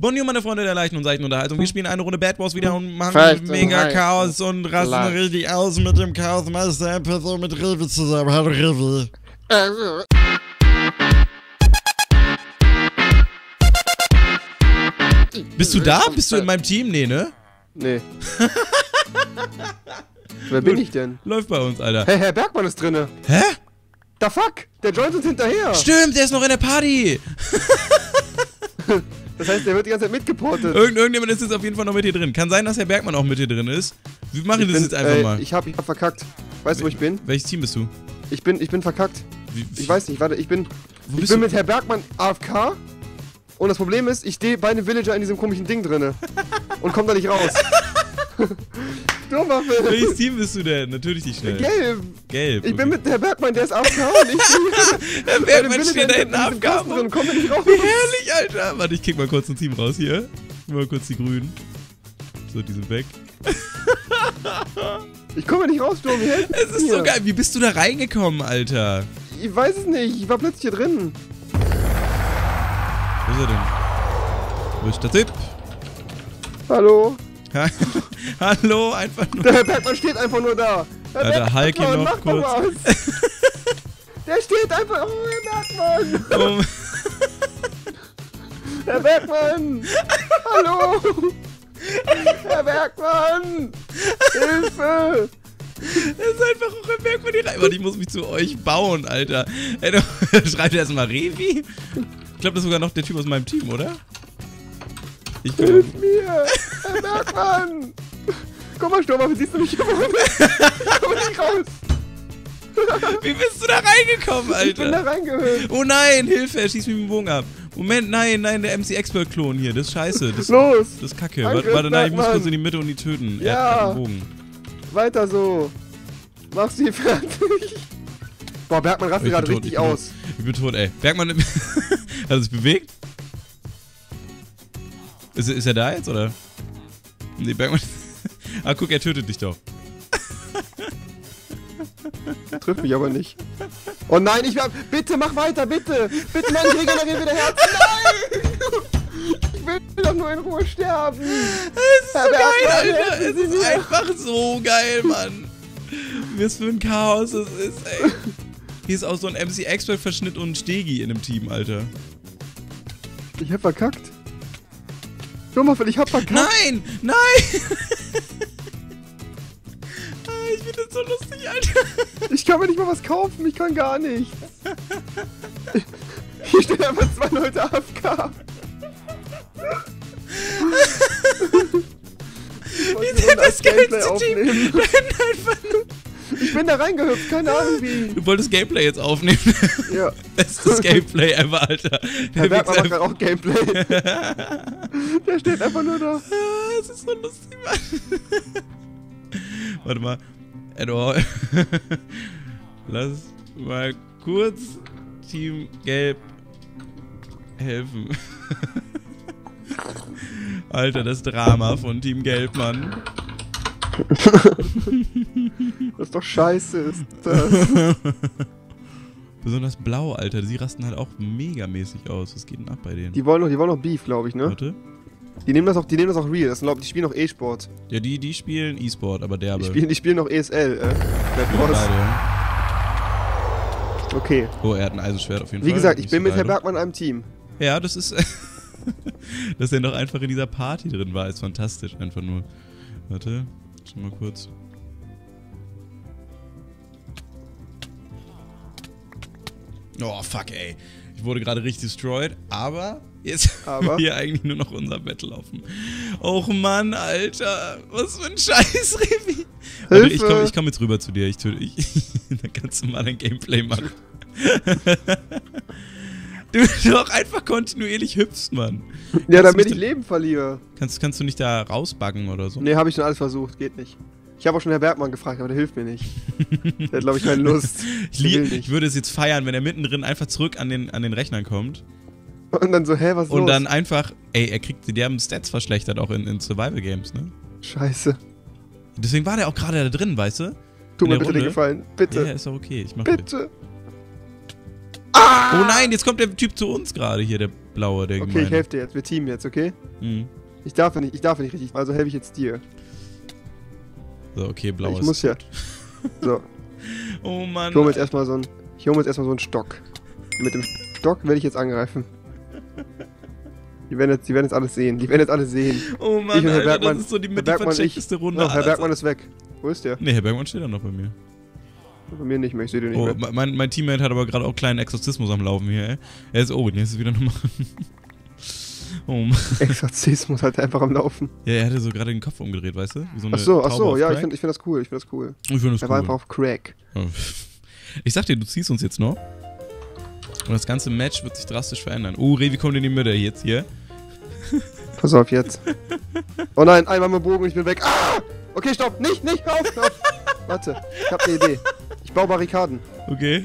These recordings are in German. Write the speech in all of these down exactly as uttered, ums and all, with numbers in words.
Bonjour, meine Freunde der leichten und seichten Unterhaltung. Wir spielen eine Runde Bad Wars wieder und machen Vielleicht mega und Chaos und rasten Vielleicht. richtig aus mit dem Chaosmeister in Person mit Revi zusammen. Hallo Revi. Also, Bist du da? Bist du in meinem Team? Nee, ne? Nee. Wer bin ich denn? Läuft bei uns, Alter. Hey, Herr Bergmann ist drinne. Hä? Da fuck, der joint uns hinterher. Stimmt, der ist noch in der Party. Das heißt, der wird die ganze Zeit mitgeportet. Irgend, irgendjemand ist jetzt auf jeden Fall noch mit hier drin. Kann sein, dass Herr Bergmann auch mit hier drin ist. Wir machen Ich das bin, jetzt einfach äh, mal. Ich hab, ich hab verkackt. Weißt du, wo ich bin? Welches Team bist du? Ich bin, ich bin verkackt. Wie, Ich weiß nicht, warte, ich bin, Wo ich bist bin du? mit Herr Bergmann A F K. Und das Problem ist, ich stehe bei einem Villager in diesem komischen Ding drinne. Und komm da nicht raus. Durmwaffe. Welches Team bist du denn? Natürlich nicht schnell. Gelb. Gelb. Ich okay. bin mit Herr Bergmann, der ist A F K und ich Herr Bergmann steht da hinten Abgaben. und komm da nicht raus. Wie herrlich, Alter. Warte, ich kick mal kurz ein Team raus hier. Mal kurz die Grünen. So, die sind weg. Ich komme nicht raus, Sturm. Es ist so geil. Wie bist du da reingekommen, Alter? Ich weiß es nicht. Ich war plötzlich hier drin. Wo ist er denn? Wo ist der Typ? Hallo. Hallo, einfach nur. Der Herr Bergmann steht einfach nur da. Herr Ja, der Hulk hier Bergmann, noch mach doch kurz. was. Der steht einfach. Oh, Herr Bergmann. Oh, Herr Bergmann. Hallo. Herr Bergmann. Hilfe. das ist einfach auch Herr Bergmann hier rein. Warte, ich muss mich zu euch bauen, Alter. Ey, du, schreibt erstmal Revi? Ich glaube, das ist sogar noch der Typ aus meinem Team, oder? Ich bin. Hilf mir. Herr Bergmann. Guck mal, Sturm, wie siehst du mich hier vorne? Komm nicht raus. Wie bist du da reingekommen, Alter? Ich bin da reingehört. Oh nein, Hilfe, er schießt mich mit dem Bogen ab. Moment, nein, nein, der M C Expert-Klon hier, das ist scheiße. Das, Los. das ist kacke. Angriff, Warte, warte, nein, ich muss Bergmann. kurz in die Mitte und die töten. Er Ja. hat einen Bogen. Weiter so. Mach sie fertig. Boah, Bergmann rastet Ich bin gerade tot, richtig ich bin aus. Ich bin tot, ey. Bergmann, hat er sich bewegt? Ist, ist er da jetzt, oder? Nee, Bergmann. Ah, guck, er tötet dich doch. Trifft mich aber nicht. Oh nein, ich hab. Bitte mach weiter, bitte! Bitte, nein, ich regeneriere wieder Herz! Nein! Ich will doch nur in Ruhe sterben! Es ist Herr so geil, Bergmann, Alter. Es helfen Sie ist mir. einfach so geil, Mann. Was für ein Chaos es ist, ey. Hier ist auch so ein M C Expert-Verschnitt und ein Stegi in dem Team, Alter. Ich hab verkackt. Schau mal, ich hab verkackt. Nein! Nein! Ah, ich finde das so lustig, Alter. Ich kann mir nicht mal was kaufen, ich kann gar nicht. Hier stehen einfach zwei Leute A F K. Ich wollte die Runde Das als Gameplay geilste Team. aufnehmen. Einfach nur. Ich bin da reingehüpft, keine Ahnung wie. Du wolltest Gameplay jetzt aufnehmen. Ja. Bestes Gameplay ever, Alter. Herr Der Bergmann macht Wichser- gerade auch Gameplay. Der steht einfach nur da. Ah, es ist so lustig, Mann. Warte mal. Edo. Lass mal kurz Team Gelb helfen. Alter, das Drama von Team Gelb, Mann. Das ist doch scheiße, ist das. Besonders blau, Alter. Sie rasten halt auch megamäßig aus. Was geht denn ab bei denen? Die wollen noch, die wollen noch Beef, glaube ich, ne? Warte. Die nehmen das auch, die nehmen das auch real. Das sind, glaub, die spielen noch E-Sport. Ja, die, die spielen E-Sport, aber derbe. Die spielen, die spielen noch E S L, äh. Bad Wars. Beide, ja. Okay. Oh, er hat ein Eisenschwert auf jeden Wie Fall. gesagt, ich Nicht bin so mit Herr geil. Bergmann in einem Team. Ja, das ist. Dass er noch einfach in dieser Party drin war, ist fantastisch. Einfach nur. Warte, schon mal kurz. Oh, fuck, ey. Ich wurde gerade richtig destroyed, aber jetzt haben Aber? wir hier eigentlich nur noch unser Battle laufen. Och Mann, Alter. Was für ein Scheiß, Revi. Warte, ich komme ich komm jetzt rüber zu dir. Ich, tue- ich, dann kannst du mal dein Gameplay machen. Du doch einfach kontinuierlich hüpfst, Mann. Ja, Kannst du damit mich ich da- Leben verliere. Kannst, kannst du nicht da rausbuggen oder so? Ne, habe ich schon alles versucht, geht nicht. Ich habe auch schon Herr Bergmann gefragt, aber der hilft mir nicht. Der hat, glaube ich, keine Lust. Ich, Der will lieb, ich nicht. würde es jetzt feiern, wenn er mittendrin einfach zurück an den, an den Rechnern kommt. Und dann so, hä, was ist Und los? dann einfach, ey, er kriegt die derben Stats verschlechtert auch in, in Survival Games, ne? Scheiße. Deswegen war der auch gerade da drin, weißt du? Tu In mir der bitte den Runde? Gefallen. Bitte. Ja, ist auch okay, ich mach mit. Bitte. Oh nein, jetzt kommt der Typ zu uns gerade hier, der Blaue, der Okay, gemeine. ich helfe dir jetzt. Wir teamen jetzt, okay? Mhm. Ich darf ja nicht, ich darf ja nicht richtig. Also helfe ich jetzt dir. So, okay, blau Ich ist. muss ja. So. Oh Mann. Ich hole mir jetzt erstmal so einen. Ich hole mir jetzt erstmal so einen Stock. Mit dem Stock werde ich jetzt angreifen. Die werden jetzt, die werden jetzt alles sehen. Die werden jetzt alles sehen. Oh Mann, Ich und Herr Alter, Bergmann- das ist so die Herr mit die Bergmann, ich- vercheckteste Runde. Oh, Herr aller Bergmann ist weg. Wo ist der? Nee, Herr Bergmann steht da noch bei mir. Bei mir nicht mehr, ich sehe den nicht Oh, mehr. mein, mein Teammate hat aber gerade auch einen kleinen Exorzismus am Laufen hier, ey. Er ist, oh, der ist wieder nochmal. Oh Mann. Exorzismus halt einfach am Laufen. Ja, er hatte so gerade den Kopf umgedreht, weißt du? Wie so eine Ach so, ach Taube so, auf ja, ich Crack. finde ich find das cool, ich finde das cool. Ich finde das Er cool. war einfach auf Crack. Ich sag dir, du ziehst uns jetzt noch. Und das ganze Match wird sich drastisch verändern. Oh, Revi kommt in die Mitte jetzt hier. Pass auf jetzt. Oh nein, einmal mit dem Bogen und ich bin weg. Ah! Okay, stopp, nicht, nicht, hör auf, hör auf. Warte, ich hab eine Idee. Ich baue Barrikaden. Okay.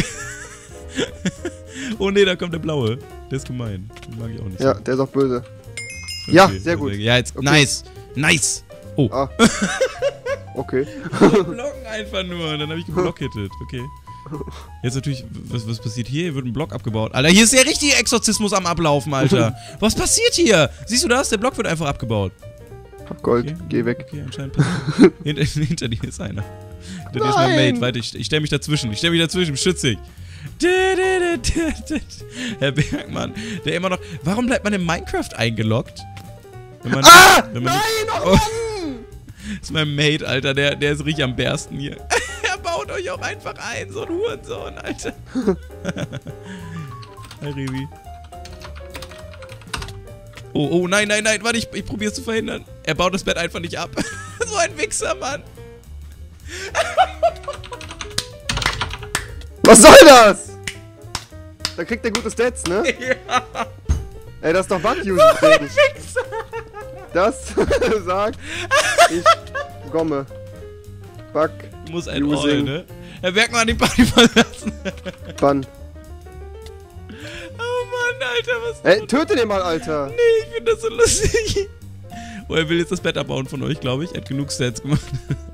Oh nee, da kommt der Blaue. Der ist gemein. Den mag ich auch nicht. Ja, der ist auch böse. Ja, sehr gut. Ja, jetzt, Okay. nice. Nice. Oh. Ah. Okay. Blocken einfach nur. Und dann habe ich geblockhittet. Okay. Jetzt natürlich, was, was passiert hier? Hier wird ein Block abgebaut. Alter, hier ist der richtige Exorzismus am Ablaufen, Alter. Was passiert hier? Siehst du das? Der Block wird einfach abgebaut. Hab Gold, Okay. geh weg. Okay, anscheinend passiert. hinter, hinter dir ist einer. Hinter dir ist mein Nein. Mate. Warte, ich, ich stell mich dazwischen. Ich stell mich dazwischen. Schütze dich. Herr Bergmann, der immer noch... Warum bleibt man in Minecraft eingeloggt? Wenn man, Ah! wenn man Nein, oh Oh. Mann! Das ist mein Mate, Alter. Der, der ist richtig am bersten hier. Er baut euch auch einfach ein. So ein Hurensohn, Alter. Hi, Revi. Oh, oh, nein, nein, nein. Warte, ich, ich probier's zu verhindern. Er baut das Bett einfach nicht ab. So ein Wichser, Mann. Was soll das? Da kriegt der gute Stats, ne? Ja. Ey, das ist doch Bug-Using. Das sagt ich Gomme. Bug Muss ein Using. All, ne? Herr Bergmann hat die Party verlassen. Bann. Oh Mann, Alter, was... Ey, töte den mal, Alter. Nee, ich finde das so lustig. Oh, er will jetzt das Bett abbauen von euch, glaube ich. Er hat genug Stats gemacht.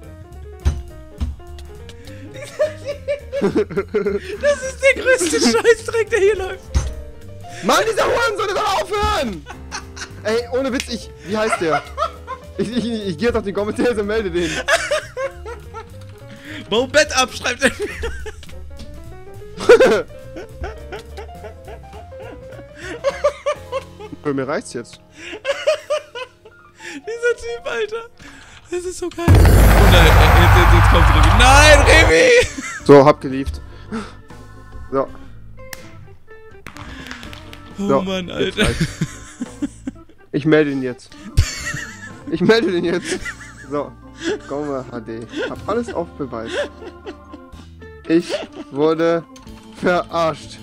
Das ist der größte Scheißdreck, der hier läuft. Mann, dieser Hurensohn, der soll aufhören! Ey, ohne Witz, ich... Wie heißt der? Ich, ich, ich, ich gehe jetzt auf die Kommentare und melde den. Bau Bett ab, schreibt er mir. Für mir reicht's jetzt. Dieser Typ, Alter. Das ist so geil. Oh nein, jetzt, jetzt, jetzt kommt Revi. Nein, Revi! So, hab geliefert. So. Oh So, Mann, jetzt Alter. reicht's. Ich melde ihn jetzt. Ich melde den jetzt. So. Gomme H D. Hab alles auf Beweis. Ich wurde verarscht.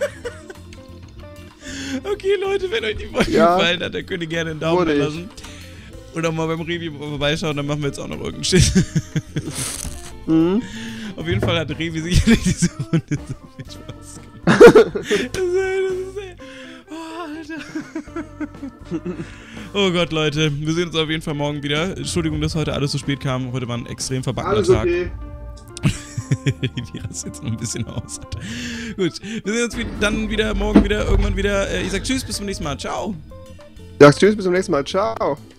Okay, Leute, wenn euch die Folge Ja. gefallen hat, dann könnt ihr gerne einen Daumen Wurde da ich. lassen. Oder mal beim Revi vorbeischauen, dann machen wir jetzt auch noch irgendeinen Shit. Mhm. Auf jeden Fall hat Revi sicherlich diese Runde so viel Spaß gemacht. Das ist, das ist, oh, Alter. Oh Gott, Leute. Wir sehen uns auf jeden Fall morgen wieder. Entschuldigung, dass heute alles so spät kam. Heute war ein extrem verbackener Alles Tag. okay. Die rastet jetzt noch ein bisschen aus. Gut, wir sehen uns wie- dann wieder morgen wieder, irgendwann wieder. Äh, Ich sag tschüss, bis zum nächsten Mal. Ciao. Ja, tschüss, bis zum nächsten Mal. Ciao.